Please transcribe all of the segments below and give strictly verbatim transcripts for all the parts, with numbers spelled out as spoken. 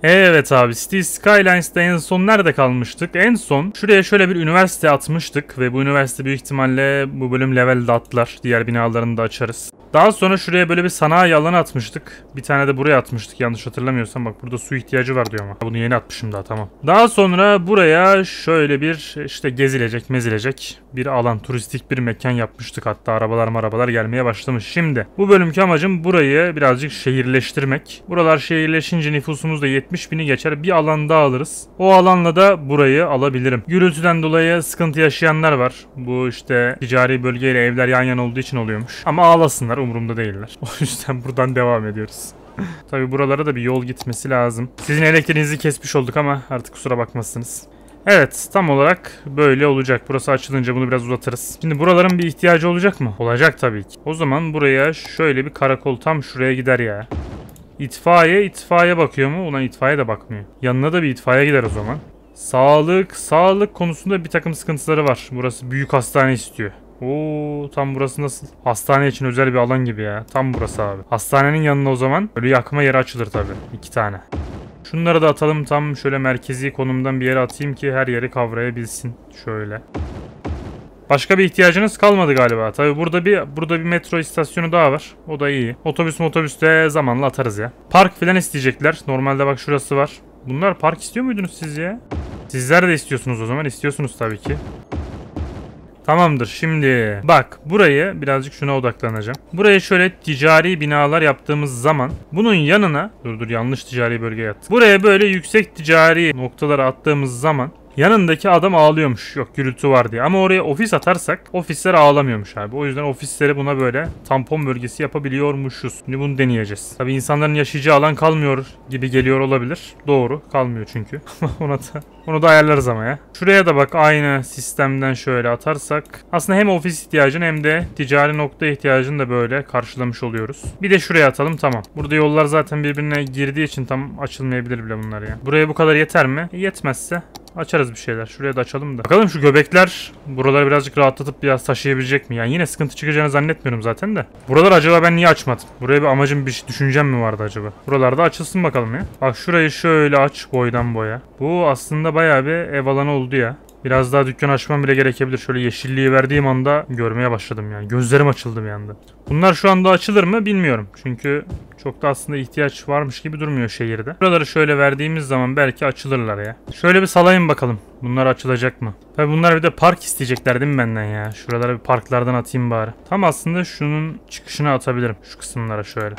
Evet abi, City Skylines'da en son nerede kalmıştık? En son şuraya şöyle bir üniversite atmıştık ve bu üniversite büyük ihtimalle bu bölüm levelde atlar. Diğer binalarını da açarız. Daha sonra şuraya böyle bir sanayi alanı atmıştık. Bir tane de buraya atmıştık yanlış hatırlamıyorsam. Bak burada su ihtiyacı var diyor ama. Bunu yeni atmışım daha, tamam. Daha sonra buraya şöyle bir işte gezilecek mezilecek bir alan, turistik bir mekan yapmıştık. Hatta arabalar marabalar gelmeye başlamış. Şimdi bu bölümki amacım burayı birazcık şehirleştirmek. Buralar şehirleşince nüfusumuz da yetmiş bini geçer. Bir alan daha alırız. O alanla da burayı alabilirim. Gürültüden dolayı sıkıntı yaşayanlar var. Bu işte ticari bölgeyle evler yan yana olduğu için oluyormuş. Ama ağlasınlar, umurumda değiller. O yüzden buradan devam ediyoruz. Tabi buralara da bir yol gitmesi lazım. Sizin elektriğinizi kesmiş olduk ama artık kusura bakmazsınız. Evet, tam olarak böyle olacak. Burası açılınca bunu biraz uzatırız. Şimdi buraların bir ihtiyacı olacak mı? Olacak tabii ki. O zaman buraya şöyle bir karakol tam şuraya gider ya. İtfaiye, itfaiye bakıyor mu? Ulan itfaiye de bakmıyor. Yanına da bir itfaiye gider o zaman. Sağlık, sağlık konusunda bir takım sıkıntıları var. Burası büyük hastane istiyor. Oo, tam burası nasıl? Hastane için özel bir alan gibi ya. Tam burası abi. Hastanenin yanına o zaman ölü yakma yeri açılır tabii. İki tane. Şunları da atalım, tam şöyle merkezi konumdan bir yere atayım ki her yeri kavrayabilsin. Şöyle. Başka bir ihtiyacınız kalmadı galiba. Tabii burada bir burada bir metro istasyonu daha var. O da iyi. Otobüs otobüste zamanla atarız ya. Park falan isteyecekler. Normalde bak şurası var. Bunlar park istiyor muydunuz siz ya? Sizler de istiyorsunuz o zaman. İstiyorsunuz tabii ki. Tamamdır, şimdi bak burayı birazcık şuna odaklanacağım. Buraya şöyle ticari binalar yaptığımız zaman bunun yanına dur dur yanlış ticari bölgeye attım. Buraya böyle yüksek ticari noktalara attığımız zaman yanındaki adam ağlıyormuş. Yok gürültü var diye. Ama oraya ofis atarsak ofisler ağlamıyormuş abi. O yüzden ofisleri buna böyle tampon bölgesi yapabiliyormuşuz. Şimdi bunu deneyeceğiz. Tabii insanların yaşayacağı alan kalmıyor gibi geliyor olabilir. Doğru, kalmıyor çünkü. Ona da onu da ayarlarız ama ya. Şuraya da bak aynı sistemden şöyle atarsak aslında hem ofis ihtiyacını hem de ticari nokta ihtiyacını da böyle karşılamış oluyoruz. Bir de şuraya atalım, tamam. Burada yollar zaten birbirine girdiği için tam açılmayabilir bile bunlar ya. Buraya bu kadar yeter mi? E, yetmezse açarız bir şeyler. Şuraya da açalım da. Bakalım şu göbekler buraları birazcık rahatlatıp biraz taşıyabilecek mi? Yani yine sıkıntı çıkacağını zannetmiyorum zaten de. Buralar acaba ben niye açmadım? Buraya bir amacım, bir düşüncem mi vardı acaba? Buralarda açılsın bakalım ya. Bak şurayı şöyle aç boydan boya. Bu aslında bayağı bir ev alanı oldu ya. Biraz daha dükkan açmam bile gerekebilir. Şöyle yeşilliği verdiğim anda görmeye başladım yani. Gözlerim açıldı bir anda. Bunlar şu anda açılır mı bilmiyorum. Çünkü çok da aslında ihtiyaç varmış gibi durmuyor şehirde. Buraları şöyle verdiğimiz zaman belki açılırlar ya. Şöyle bir salayım bakalım. Bunlar açılacak mı? Tabii bunlar bir de park isteyecekler değil mi benden ya? Şuralara bir parklardan atayım bari. Tam aslında şunun çıkışına atabilirim. Şu kısımlara şöyle.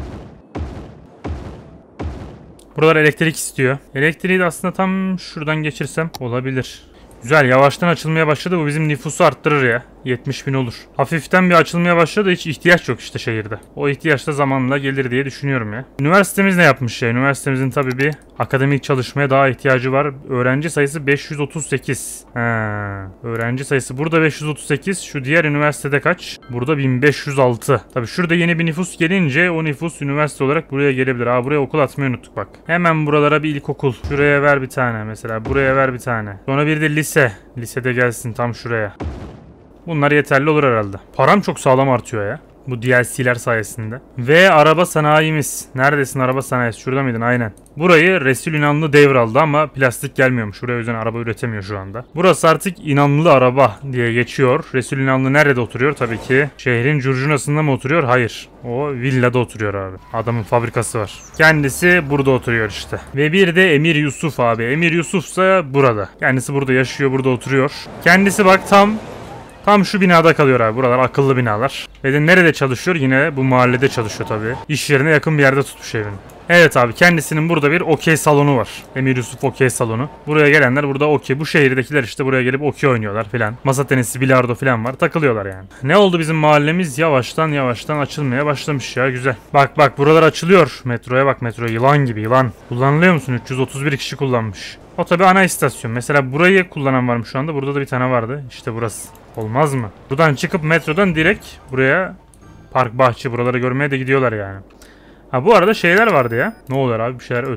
Buralar elektrik istiyor. Elektriği de aslında tam şuradan geçirsem olabilir. Güzel, yavaştan açılmaya başladı. Bu bizim nüfusu arttırır ya. yetmiş bin olur. Hafiften bir açılmaya başladı. Hiç ihtiyaç yok işte şehirde. O ihtiyaç da zamanla gelir diye düşünüyorum ya. Üniversitemiz ne yapmış ya? Üniversitemizin tabii bir akademik çalışmaya daha ihtiyacı var. Öğrenci sayısı beş yüz otuz sekiz. Ha, öğrenci sayısı burada beş yüz otuz sekiz. Şu diğer üniversitede kaç? Burada bin beş yüz altı. Tabii şurada yeni bir nüfus gelince o nüfus üniversite olarak buraya gelebilir. Aa, buraya okul atmayı unuttuk bak. Hemen buralara bir ilkokul. Şuraya ver bir tane mesela. Buraya ver bir tane. Sonra bir de lise. Lisede gelsin tam şuraya. Bunlar yeterli olur herhalde. Param çok sağlam artıyor ya. Bu D L C'ler sayesinde. Ve araba sanayimiz. Neredesin araba sanayisi? Şurada mıydın? Aynen. Burayı Resul İnanlı devraldı ama plastik gelmiyormuş. Şuraya o yüzden araba üretemiyor şu anda. Burası artık İnanlı araba diye geçiyor. Resul İnanlı nerede oturuyor? Tabii ki şehrin curcunasında mı oturuyor? Hayır. O villada oturuyor abi. Adamın fabrikası var. Kendisi burada oturuyor işte. Ve bir de Emir Yusuf abi. Emir Yusuf ise burada. Kendisi burada yaşıyor, burada oturuyor. Kendisi bak tam... Tam şu binada kalıyor abi. Buralar akıllı binalar. Ve de nerede çalışıyor? Yine bu mahallede çalışıyor tabii. İş yerine yakın bir yerde tutmuş evini. Evet abi, kendisinin burada bir okey salonu var. Emir Yusuf okey salonu. Buraya gelenler burada okey. Bu şehirdekiler işte buraya gelip okey oynuyorlar filan. Masa tenisi, bilardo filan var. Takılıyorlar yani. Ne oldu bizim mahallemiz? Yavaştan yavaştan açılmaya başlamış ya. Güzel. Bak bak buralar açılıyor. Metroya bak, metro yılan gibi yılan. Kullanılıyor musun? üç yüz otuz bir kişi kullanmış. O tabii ana istasyon. Mesela burayı kullanan var mı şu anda? Burada da bir tane vardı. İşte burası. Olmaz mı? Buradan çıkıp metrodan direkt buraya park, bahçe buraları görmeye de gidiyorlar yani. Ha bu arada şeyler vardı ya. Ne oluyor abi? Bir şeyler öttü.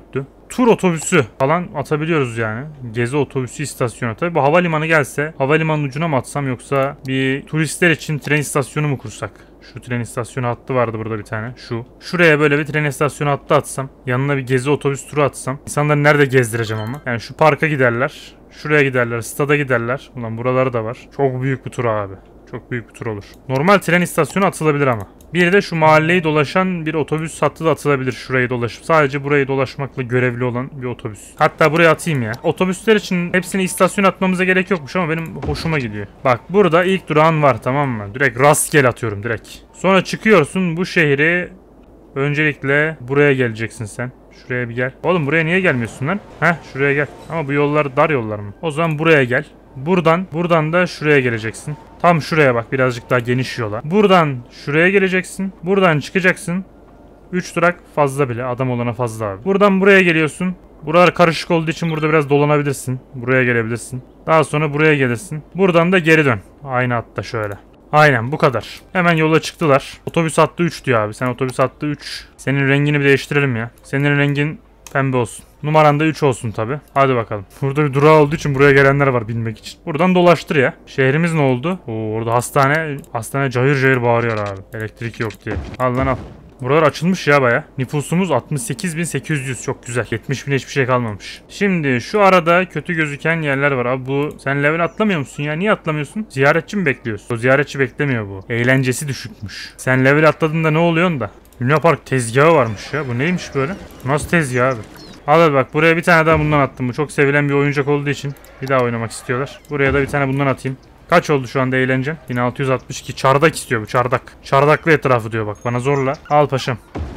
tur otobüsü falan atabiliyoruz yani. Gezi otobüsü istasyonu. Tabii bu havalimanı gelse havalimanın ucuna mı atsam yoksa bir turistler için tren istasyonu mu kursak? Şu tren istasyonu hattı vardı burada bir tane. Şu. Şuraya böyle bir tren istasyonu hattı atsam. Yanına bir gezi otobüs turu atsam. İnsanları nerede gezdireceğim ama? Yani şu parka giderler. Şuraya giderler. Stada giderler. Ulan buraları da var. Çok büyük bir tur abi. Çok büyük bir tur olur. Normal tren istasyonu atılabilir ama. Bir de şu mahalleyi dolaşan bir otobüs hattı da atılabilir şurayı dolaşıp. Sadece burayı dolaşmakla görevli olan bir otobüs. Hatta buraya atayım ya. Otobüsler için hepsini istasyon atmamıza gerek yokmuş ama benim hoşuma gidiyor. Bak burada ilk durağın var, tamam mı? Direkt rastgele atıyorum direkt. Sonra çıkıyorsun bu şehri. Öncelikle buraya geleceksin sen. Şuraya bir gel. Oğlum buraya niye gelmiyorsun lan? Heh şuraya gel. Ama bu yollar dar yollar mı? O zaman buraya gel. Buradan, buradan da şuraya geleceksin. Tam şuraya bak, birazcık daha geniş yola. Buradan şuraya geleceksin. Buradan çıkacaksın. üç durak fazla bile. Adam olana fazla abi. Buradan buraya geliyorsun. Buralar karışık olduğu için burada biraz dolanabilirsin. Buraya gelebilirsin. Daha sonra buraya gelirsin. Buradan da geri dön. Aynı hatta şöyle. Aynen bu kadar. Hemen yola çıktılar. Otobüs hattı üç diyor abi. Sen otobüs hattı üç. Senin rengini bir değiştirelim ya. Senin rengin pembe olsun. Numaran da üç olsun tabi. Hadi bakalım. Burada bir durağı olduğu için buraya gelenler var bilmek için. Buradan dolaştır ya. Şehrimiz ne oldu? Oo, orada hastane. Hastane cayır cayır bağırıyor abi. Elektrik yok diye. Al lan al. Buralar açılmış ya baya. Nüfusumuz altmış sekiz bin sekiz yüz, çok güzel. yetmiş bin hiçbir şey kalmamış. Şimdi şu arada kötü gözüken yerler var abi. Bu sen level atlamıyor musun ya? Niye atlamıyorsun? Ziyaretçi mi bekliyorsun? O ziyaretçi beklemiyor bu. Eğlencesi düşükmüş. Sen level atladığında ne oluyorsun da? Luna Park tezgahı varmış ya. Bu neymiş böyle? Nasıl tezgah abi? Al hadi bak, buraya bir tane daha bundan attım. Bu çok sevilen bir oyuncak olduğu için bir daha oynamak istiyorlar. Buraya da bir tane bundan atayım. Kaç oldu şu anda eğlencem? bin altı yüz altmış iki. Çardak istiyor bu, çardak. Çardaklı etrafı diyor bak, bana zorla. Al paşam.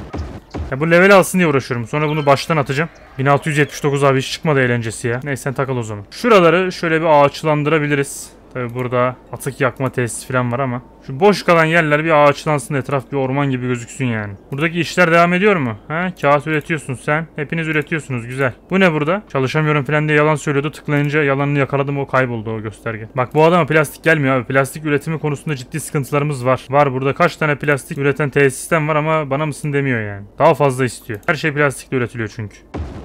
Ya bu level alsın diye uğraşıyorum. Sonra bunu baştan atacağım. bin altı yüz yetmiş dokuz abi, hiç çıkmadı eğlencesi ya. Neyse sen takıl o zaman. Şuraları şöyle bir ağaçlandırabiliriz. Tabi burada atık yakma tesisi falan var ama şu boş kalan yerler bir ağaçlansın, etraf bir orman gibi gözüksün yani. Buradaki işler devam ediyor mu? He? Kağıt üretiyorsun sen. Hepiniz üretiyorsunuz, güzel. Bu ne burada? Çalışamıyorum falan diye yalan söylüyordu. Tıklayınca yalanını yakaladım, o kayboldu o gösterge. Bak bu adama plastik gelmiyor abi. Plastik üretimi konusunda ciddi sıkıntılarımız var. Var burada kaç tane plastik üreten tesisten var ama bana mısın demiyor yani. Daha fazla istiyor. Her şey plastikle üretiliyor çünkü.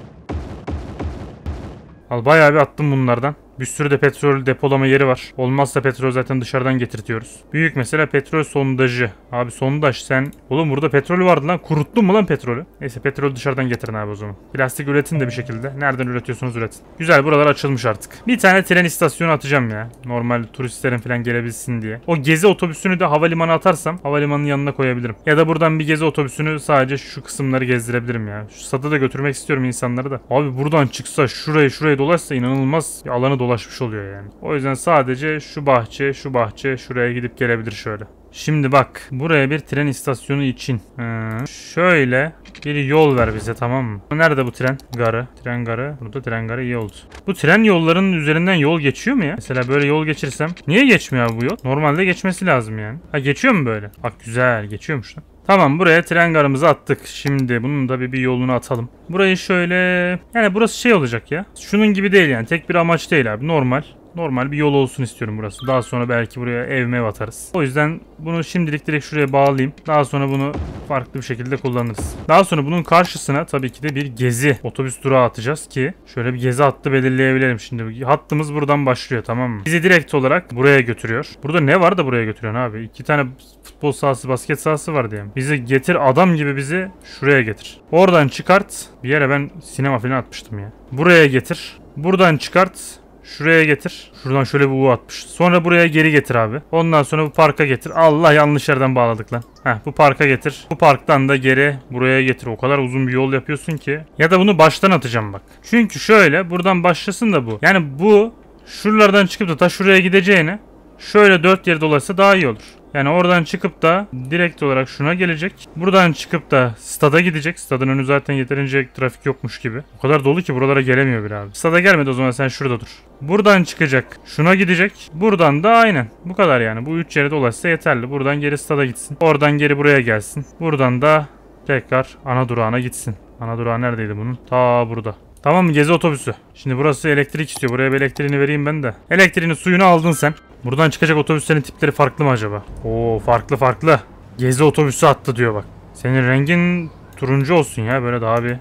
Al bayağı bir attım bunlardan. Bir sürü de petrol depolama yeri var. Olmazsa petrol zaten dışarıdan getirtiyoruz. Büyük mesela petrol sondajı. Abi sondaj sen... Oğlum burada petrol vardı lan. Kuruttun mu lan petrolü? Neyse petrol dışarıdan getirin abi o zaman. Plastik üretin de bir şekilde. Nereden üretiyorsunuz üretin. Güzel, buralar açılmış artık. Bir tane tren istasyonu atacağım ya. Normal turistlerin falan gelebilsin diye. O gezi otobüsünü de havalimanı atarsam havalimanının yanına koyabilirim. Ya da buradan bir gezi otobüsünü sadece şu kısımları gezdirebilirim ya. Şu stada da götürmek istiyorum insanları da. Abi buradan çıksa şurayı şurayı dolaşsa inanılmaz bir alanı dolaşmış oluyor yani. O yüzden sadece şu bahçe, şu bahçe, şuraya gidip gelebilir şöyle. Şimdi bak, buraya bir tren istasyonu için ee, şöyle bir yol ver bize, tamam mı? Nerede bu tren garı? Tren garı. Burada tren garı iyi oldu. Bu tren yollarının üzerinden yol geçiyor mu ya? Mesela böyle yol geçirsem. Niye geçmiyor abi bu yol? Normalde geçmesi lazım yani. Ha, geçiyor mu böyle? Bak güzel, geçiyormuş lan. Tamam, buraya tren garımızı attık. Şimdi bunun da bir, bir yolunu atalım. Burayı şöyle... Yani burası şey olacak ya. Şunun gibi değil yani. Tek bir amaç değil abi. Normal. Normal bir yol olsun istiyorum burası. Daha sonra belki buraya ev mev atarız. O yüzden bunu şimdilik direkt şuraya bağlayayım. Daha sonra bunu farklı bir şekilde kullanırız. Daha sonra bunun karşısına tabii ki de bir gezi otobüs durağı atacağız ki şöyle bir gezi hattı belirleyebilirim şimdi. Hattımız buradan başlıyor, tamam mı? Bizi direkt olarak buraya götürüyor. Burada ne var da buraya götürüyorsun abi? İki tane futbol sahası, basket sahası var diye. Bizi getir, adam gibi bizi şuraya getir. Oradan çıkart. Bir yere ben sinema falan atmıştım ya. Buraya getir. Buradan çıkart. Şuraya getir. Şuradan şöyle bir U atmış. Sonra buraya geri getir abi. Ondan sonra bu parka getir. Allah, yanlış yerden bağladık lan. Heh, bu parka getir. Bu parktan da geri buraya getir. O kadar uzun bir yol yapıyorsun ki. Ya da bunu baştan atacağım bak. Çünkü şöyle buradan başlasın da bu. Yani bu şuralardan çıkıp da ta şuraya gideceğine şöyle dört yere dolaşsa daha iyi olur. Yani oradan çıkıp da direkt olarak şuna gelecek. Buradan çıkıp da stada gidecek. Stadın önü zaten yeterince trafik yokmuş gibi. O kadar dolu ki buralara gelemiyor bir abi. Stada gelmedi, o zaman sen şurada dur. Buradan çıkacak. Şuna gidecek. Buradan da aynen. Bu kadar yani. Bu üç yere dolaşsa yeterli. Buradan geri stada gitsin. Oradan geri buraya gelsin. Buradan da tekrar ana durağına gitsin. Ana durağı neredeydi bunun? Ta burada. Tamam mı? Gezi otobüsü. Şimdi burası elektrik istiyor. Buraya bir elektriğini vereyim ben de. Elektriğini, suyunu aldın sen. Buradan çıkacak otobüslerin tipleri farklı mı acaba? Oo, farklı farklı. Gezi otobüsü attı diyor bak. Senin rengin turuncu olsun ya. Böyle daha bir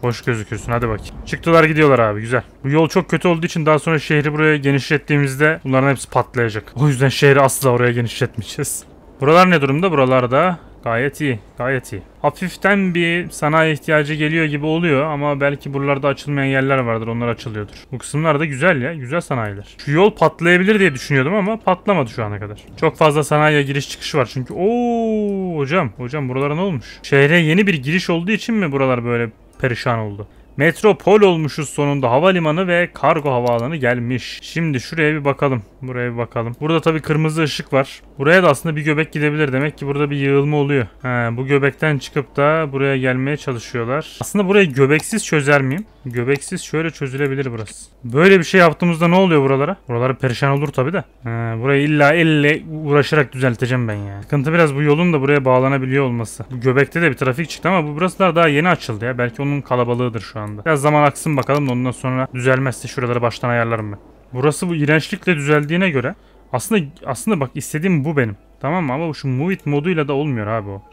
Boş gözüküyorsun, hadi bakayım. Çıktılar gidiyorlar abi, güzel. Bu yol çok kötü olduğu için daha sonra şehri buraya genişlettiğimizde bunların hepsi patlayacak. O yüzden şehri asla oraya genişletmeyeceğiz. Buralar ne durumda? Buralarda gayet iyi, gayet iyi. Hafiften bir sanayi ihtiyacı geliyor gibi oluyor ama belki buralarda açılmayan yerler vardır, onlar açılıyordur. Bu kısımlar da güzel ya, güzel sanayiler. Şu yol patlayabilir diye düşünüyordum ama patlamadı şu ana kadar. Çok fazla sanayiye giriş çıkış var çünkü. Oo hocam, hocam buralara ne olmuş? Şehre yeni bir giriş olduğu için mi buralar böyle perişan oldu? Metropol olmuşuz sonunda. Havalimanı ve kargo havaalanı gelmiş. Şimdi şuraya bir bakalım. Buraya bir bakalım. Burada tabii kırmızı ışık var. Buraya da aslında bir göbek gidebilir. Demek ki burada bir yığılma oluyor. He, bu göbekten çıkıp da buraya gelmeye çalışıyorlar. Aslında burayı göbeksiz çözer miyim? Göbeksiz şöyle çözülebilir burası. Böyle bir şey yaptığımızda ne oluyor buralara? Buraları perişan olur tabii de. He, burayı illa elle uğraşarak düzelteceğim ben ya. Sıkıntı biraz bu yolun da buraya bağlanabiliyor olması. Bu göbekte de bir trafik çıktı ama bu burasılar daha yeni açıldı ya. Belki onun kalabalığıdır şu anda. Biraz zaman aksın bakalım da ondan sonra düzelmezse şuraları baştan ayarlarım ben. Burası bu iğrençlikle düzeldiğine göre aslında aslında bak istediğim bu benim. Tamam mı? Ama şu Move It moduyla da olmuyor abi o.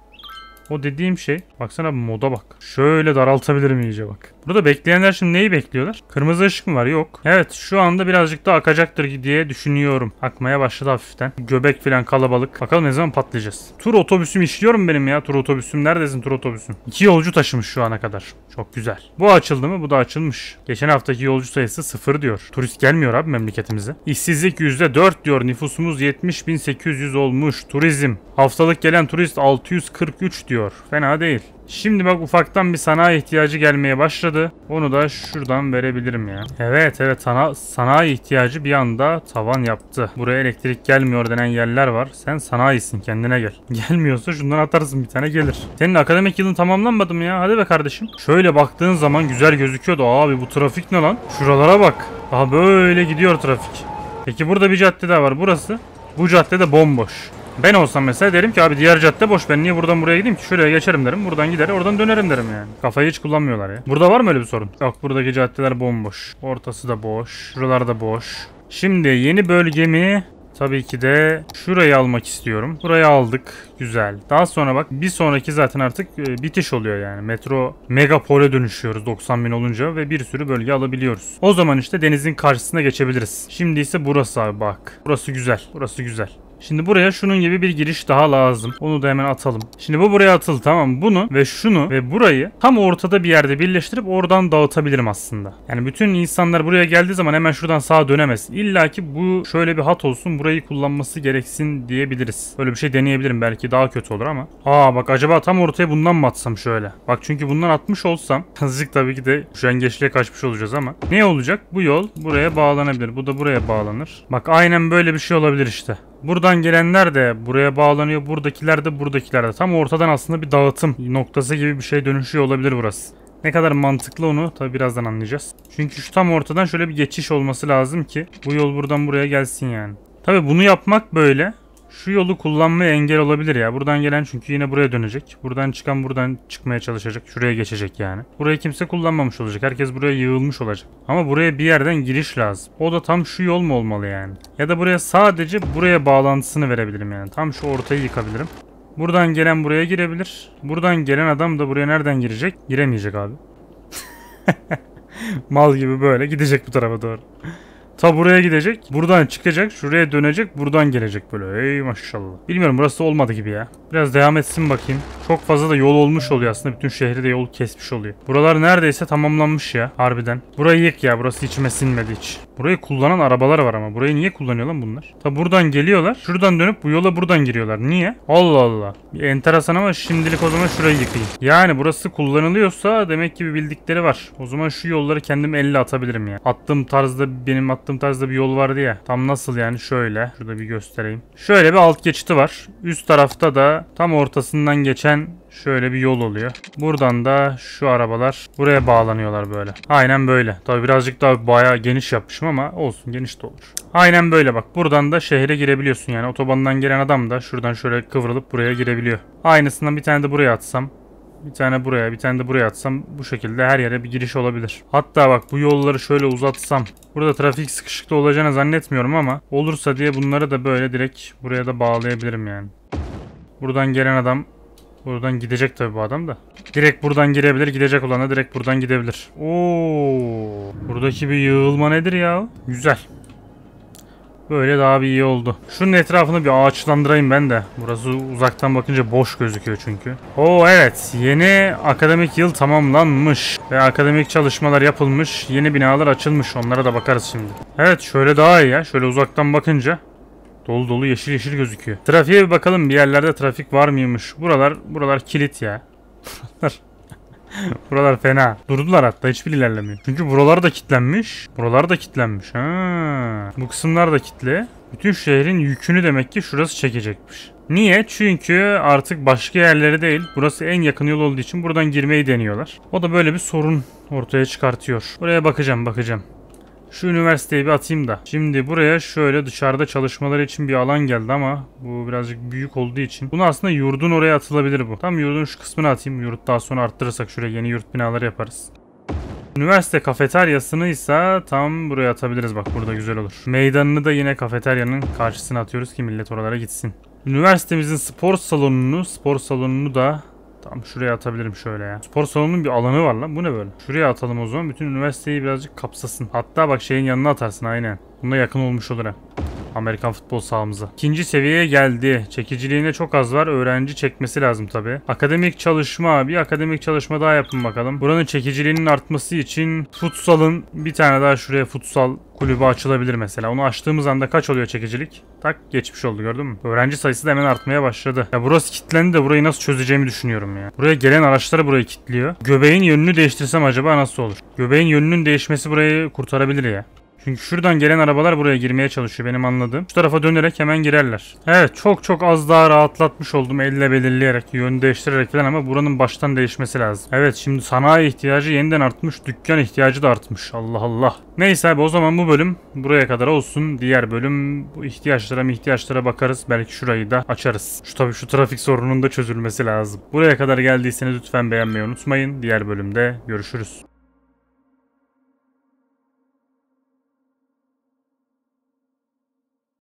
O dediğim şey. Baksana moda bak. Şöyle daraltabilirim iyice bak. Burada bekleyenler şimdi neyi bekliyorlar? Kırmızı ışık mı var? Yok. Evet şu anda birazcık da akacaktır diye düşünüyorum. Akmaya başladı hafiften. Göbek falan kalabalık. Bakalım ne zaman patlayacağız. Tur otobüsüm işliyor mu benim ya? Tur otobüsüm. Neredesin tur otobüsüm? İki yolcu taşımış şu ana kadar. Çok güzel. Bu açıldı mı? Bu da açılmış. Geçen haftaki yolcu sayısı sıfır diyor. Turist gelmiyor abi memleketimize. İşsizlik yüzde dört diyor. Nüfusumuz yetmiş bin sekiz yüz olmuş. Turizm. Haftalık gelen turist altı yüz kırk üç diyor. Fena değil. Şimdi bak ufaktan bir sanayi ihtiyacı gelmeye başladı. Onu da şuradan verebilirim ya. Evet evet sana, sanayi ihtiyacı bir anda tavan yaptı. Buraya elektrik gelmiyor denen yerler var. Sen sanayisin, kendine gel. Gelmiyorsa şundan atarsın bir tane gelir. Senin akademik yılın tamamlanmadı mı ya? Hadi be kardeşim. Şöyle baktığın zaman güzel gözüküyordu. Abi bu trafik ne lan? Şuralara bak. Daha böyle gidiyor trafik. Peki burada bir cadde daha var. Burası. Bu cadde de bomboş. Ben olsam mesela derim ki abi diğer cadde boş, ben niye buradan buraya gideyim ki, şuraya geçerim derim, buradan gider oradan dönerim derim yani. Kafayı hiç kullanmıyorlar ya. Burada var mı öyle bir sorun? Yok, buradaki caddeler bomboş. Ortası da boş. Şuralar da boş. Şimdi yeni bölgemi tabii ki de şurayı almak istiyorum. Burayı aldık. Güzel. Daha sonra bak bir sonraki zaten artık e, bitiş oluyor yani. Metro megapole dönüşüyoruz doksan bin olunca ve bir sürü bölge alabiliyoruz. O zaman işte denizin karşısına geçebiliriz. Şimdi ise burası abi bak. Burası güzel. Burası güzel. Şimdi buraya şunun gibi bir giriş daha lazım. Onu da hemen atalım. Şimdi bu buraya atıldı, tamam. Bunu ve şunu ve burayı tam ortada bir yerde birleştirip oradan dağıtabilirim aslında. Yani bütün insanlar buraya geldiği zaman hemen şuradan sağa dönemez. İlla ki bu şöyle bir hat olsun, burayı kullanması gereksin diyebiliriz. Böyle bir şey deneyebilirim, belki daha kötü olur ama. Aa bak, acaba tam ortaya bundan mı atsam şöyle? Bak çünkü bundan atmış olsam azıcık tabii ki de üşengeçliğe kaçmış olacağız ama. Ne olacak? Bu yol buraya bağlanabilir. Bu da buraya bağlanır. Bak aynen böyle bir şey olabilir işte. Buradan gelenler de buraya bağlanıyor. Buradakiler de buradakiler de. Tam ortadan aslında bir dağıtım noktası gibi bir şey dönüşüyor olabilir burası. Ne kadar mantıklı onu tabi birazdan anlayacağız. Çünkü şu tam ortadan şöyle bir geçiş olması lazım ki bu yol buradan buraya gelsin yani. Tabi bunu yapmak böyle. Şu yolu kullanmaya engel olabilir ya. Buradan gelen çünkü yine buraya dönecek. Buradan çıkan buradan çıkmaya çalışacak. Şuraya geçecek yani. Burayı kimse kullanmamış olacak. Herkes buraya yığılmış olacak. Ama buraya bir yerden giriş lazım. O da tam şu yol mu olmalı yani? Ya da buraya sadece buraya bağlantısını verebilirim yani. Tam şu ortayı yıkabilirim. Buradan gelen buraya girebilir. Buradan gelen adam da buraya nereden girecek? Giremeyecek abi. Mal gibi böyle gidecek bu tarafa doğru. Ta buraya gidecek. Buradan çıkacak. Şuraya dönecek. Buradan gelecek böyle. Ey maşallah. Bilmiyorum, burası olmadı gibi ya. Biraz devam etsin bakayım. Çok fazla da yol olmuş oluyor aslında. Bütün şehri de yol kesmiş oluyor. Buralar neredeyse tamamlanmış ya. Harbiden. Burayı yık ya. Burası içime sinmedi hiç. Burayı kullanan arabalar var ama. Burayı niye kullanıyor lan bunlar? Ta buradan geliyorlar. Şuradan dönüp bu yola buradan giriyorlar. Niye? Allah Allah. Bir enteresan ama şimdilik o zaman şurayı yıkayım. Yani burası kullanılıyorsa demek ki bir bildikleri var. O zaman şu yolları kendim elle atabilirim ya. Attığım tarzda benim attığım tarzda bir yol vardı ya. Tam nasıl yani? Şöyle. Şurada bir göstereyim. Şöyle bir alt geçiti var. Üst tarafta da tam ortasından geçen şöyle bir yol oluyor. Buradan da şu arabalar buraya bağlanıyorlar böyle. Aynen böyle. Tabii birazcık daha bayağı geniş yapmışım ama olsun, geniş de olur. Aynen böyle bak. Buradan da şehre girebiliyorsun yani. Otobandan gelen adam da şuradan şöyle kıvrılıp buraya girebiliyor. Aynısından bir tane de buraya atsam. Bir tane buraya, bir tane de buraya atsam bu şekilde her yere bir giriş olabilir. Hatta bak bu yolları şöyle uzatsam. Burada trafik sıkışıklığı olacağını zannetmiyorum ama olursa diye bunları da böyle direkt buraya da bağlayabilirim yani. Buradan gelen adam Buradan gidecek tabii bu adam da. Direkt buradan girebilir. Gidecek olana direkt buradan gidebilir. Oo, buradaki bir yığılma nedir ya? Güzel. Böyle daha bir iyi oldu. Şunun etrafını bir ağaçlandırayım ben de. Burası uzaktan bakınca boş gözüküyor çünkü. Oo evet. Yeni akademik yıl tamamlanmış. Ve akademik çalışmalar yapılmış. Yeni binalar açılmış. Onlara da bakarız şimdi. Evet şöyle daha iyi ya. Şöyle uzaktan bakınca. Dolu dolu yeşil yeşil gözüküyor. Trafiğe bir bakalım. Bir yerlerde trafik var mıymış? Buralar buralar kilit ya. Buralar fena. Durdular hatta hiçbir ilerlemiyor. Çünkü buralar da kilitlenmiş. Buralar da kilitlenmiş. Ha. Bu kısımlar da kilitli. Bütün şehrin yükünü demek ki şurası çekecekmiş. Niye? Çünkü artık başka yerleri değil. Burası en yakın yol olduğu için buradan girmeyi deniyorlar. O da böyle bir sorun ortaya çıkartıyor. Buraya bakacağım bakacağım. Şu üniversiteyi bir atayım da. Şimdi buraya şöyle dışarıda çalışmaları için bir alan geldi ama bu birazcık büyük olduğu için. Bunu aslında yurdun oraya atılabilir bu. Tam yurdun şu kısmını atayım. Yurt daha sonra arttırırsak şuraya yeni yurt binaları yaparız. Üniversite kafeteryasını ise tam buraya atabiliriz. Bak burada güzel olur. Meydanını da yine kafeteryanın karşısına atıyoruz ki millet oralara gitsin. Üniversitemizin spor salonunu, spor salonunu da tam şuraya atabilirim şöyle ya. Spor salonunun bir alanı var lan. Bu ne böyle? Şuraya atalım o zaman. Bütün üniversiteyi birazcık kapsasın. Hatta bak şeyin yanına atarsın aynen. Buna yakın olmuş olur ha. Amerikan futbol sahamıza. İkinci seviyeye geldi. Çekiciliğine çok az var. Öğrenci çekmesi lazım tabi. Akademik çalışma. Bir akademik çalışma daha yapın bakalım. Buranın çekiciliğinin artması için futsalın bir tane daha şuraya futsal kulübü açılabilir mesela. Onu açtığımız anda kaç oluyor çekicilik? Tak geçmiş oldu gördün mü? Öğrenci sayısı da hemen artmaya başladı. Ya burası kilitlendi de burayı nasıl çözeceğimi düşünüyorum ya. Buraya gelen araçları burayı kilitliyor. Göbeğin yönünü değiştirsem acaba nasıl olur? Göbeğin yönünün değişmesi burayı kurtarabilir ya. Çünkü şuradan gelen arabalar buraya girmeye çalışıyor benim anladığım. Şu tarafa dönerek hemen girerler. Evet çok çok az daha rahatlatmış oldum elle belirleyerek, yön değiştirerek falan ama buranın baştan değişmesi lazım. Evet şimdi sanayi ihtiyacı yeniden artmış, dükkan ihtiyacı da artmış. Allah Allah. Neyse abi o zaman bu bölüm buraya kadar olsun. Diğer bölüm bu ihtiyaçlara mı ihtiyaçlara bakarız. Belki şurayı da açarız. Şu tabii şu trafik sorununun da çözülmesi lazım. Buraya kadar geldiyseniz lütfen beğenmeyi unutmayın. Diğer bölümde görüşürüz.